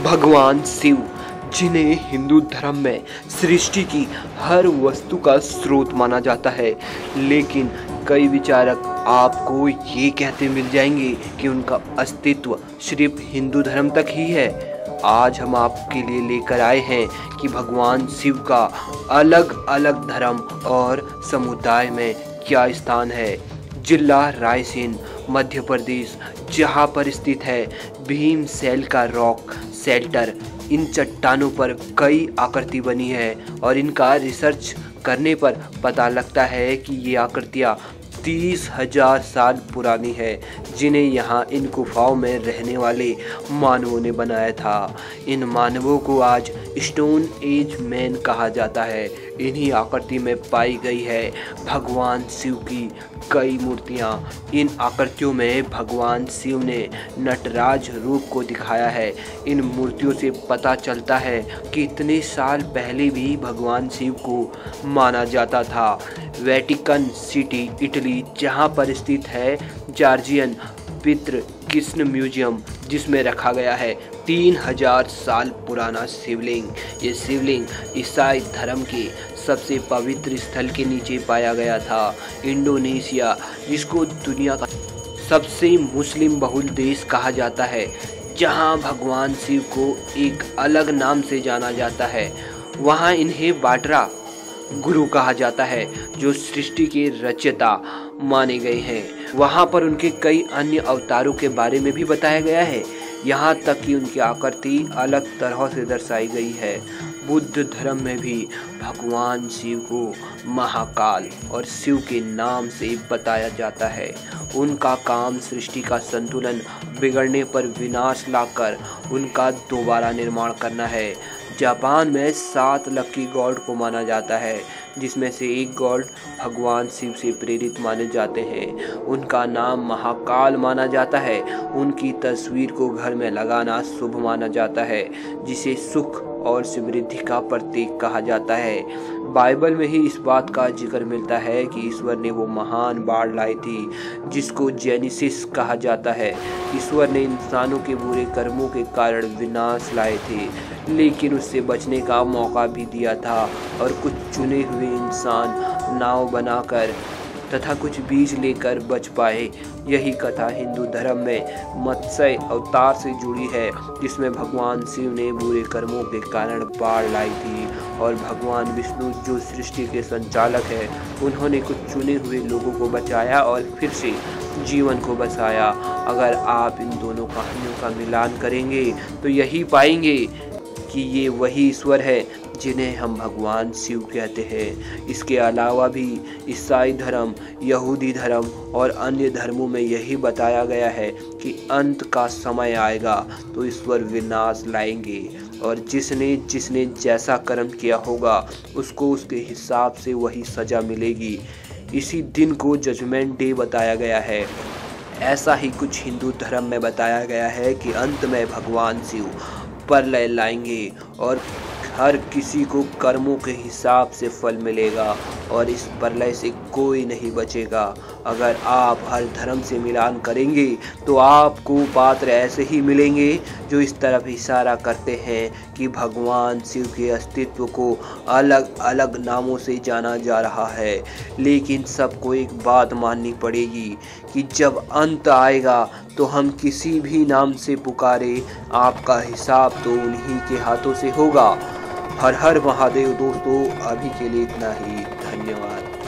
भगवान शिव, जिन्हें हिंदू धर्म में सृष्टि की हर वस्तु का स्रोत माना जाता है, लेकिन कई विचारक आपको ये कहते मिल जाएंगे कि उनका अस्तित्व सिर्फ हिंदू धर्म तक ही है। आज हम आपके लिए लेकर आए हैं कि भगवान शिव का अलग अलग धर्म और समुदाय में क्या स्थान है। जिला रायसेन, मध्य प्रदेश, जहाँ पर स्थित है भीमशैल का रॉक शेल्टर। इन चट्टानों पर कई आकृति बनी है और इनका रिसर्च करने पर पता लगता है कि ये आकृतियाँ 30,000 साल पुरानी है, जिन्हें यहाँ इन गुफाओं में रहने वाले मानवों ने बनाया था। इन मानवों को आज स्टोन एज मैन कहा जाता है। इन्हीं आकृति में पाई गई है भगवान शिव की कई मूर्तियाँ। इन आकृतियों में भगवान शिव ने नटराज रूप को दिखाया है। इन मूर्तियों से पता चलता है कि इतने साल पहले भी भगवान शिव को माना जाता था। वेटिकन सिटी, इटली, जहाँ पर स्थित है जॉर्जियन पितृ कृष्ण म्यूजियम, जिसमें रखा गया है 3000 साल पुराना शिवलिंग। ये शिवलिंग ईसाई धर्म के सबसे पवित्र स्थल के नीचे पाया गया था। इंडोनेशिया, जिसको दुनिया का सबसे मुस्लिम बहुल देश कहा जाता है, जहां भगवान शिव को एक अलग नाम से जाना जाता है, वहां इन्हें बाटरा गुरु कहा जाता है, जो सृष्टि के रचयिता माने गए हैं। वहाँ पर उनके कई अन्य अवतारों के बारे में भी बताया गया है, यहाँ तक कि उनकी आकृति अलग तरह से दर्शाई गई है। बुद्ध धर्म में भी भगवान शिव को महाकाल और शिव के नाम से बताया जाता है। उनका काम सृष्टि का संतुलन बिगड़ने पर विनाश लाकर उनका दोबारा निर्माण करना है। जापान में 7 लकी गॉड को माना जाता है, जिसमें से एक गॉड भगवान शिव से प्रेरित माने जाते हैं। उनका नाम महाकाल माना जाता है। उनकी तस्वीर को घर में लगाना शुभ माना जाता है, जिसे सुख और समृद्धि का प्रतीक कहा जाता है। बाइबल में ही इस बात का जिक्र मिलता है कि ईश्वर ने वो महान बाढ़ लाई थी, जिसको जेनेसिस कहा जाता है। ईश्वर ने इंसानों के बुरे कर्मों के कारण विनाश लाए थे, लेकिन उससे बचने का मौका भी दिया था और कुछ चुने हुए इंसान नाव बनाकर तथा कुछ बीज लेकर बच पाए। यही कथा हिंदू धर्म में मत्स्य अवतार से जुड़ी है, जिसमें भगवान शिव ने बुरे कर्मों के कारण बाढ़ लाई थी और भगवान विष्णु, जो सृष्टि के संचालक है, उन्होंने कुछ चुने हुए लोगों को बचाया और फिर से जीवन को बसाया। अगर आप इन दोनों कहानियों का मिलान करेंगे तो यही पाएंगे कि ये वही ईश्वर है जिन्हें हम भगवान शिव कहते हैं। इसके अलावा भी ईसाई धर्म, यहूदी धर्म और अन्य धर्मों में यही बताया गया है कि अंत का समय आएगा तो ईश्वर विनाश लाएंगे और जिसने जैसा कर्म किया होगा उसको उसके हिसाब से वही सज़ा मिलेगी। इसी दिन को जजमेंट डे बताया गया है। ऐसा ही कुछ हिंदू धर्म में बताया गया है कि अंत में भगवान शिव प्रलय लाएंगे और हर किसी को कर्मों के हिसाब से फल मिलेगा और इस प्रलय से कोई नहीं बचेगा। अगर आप हर धर्म से मिलान करेंगे तो आपको पात्र ऐसे ही मिलेंगे जो इस तरफ इशारा करते हैं कि भगवान शिव के अस्तित्व को अलग अलग नामों से जाना जा रहा है। लेकिन सबको एक बात माननी पड़ेगी कि जब अंत आएगा तो हम किसी भी नाम से पुकारे, आपका हिसाब तो उन्हीं के हाथों से होगा। हर हर महादेव दोस्तों, अभी के लिए इतना ही। धन्यवाद।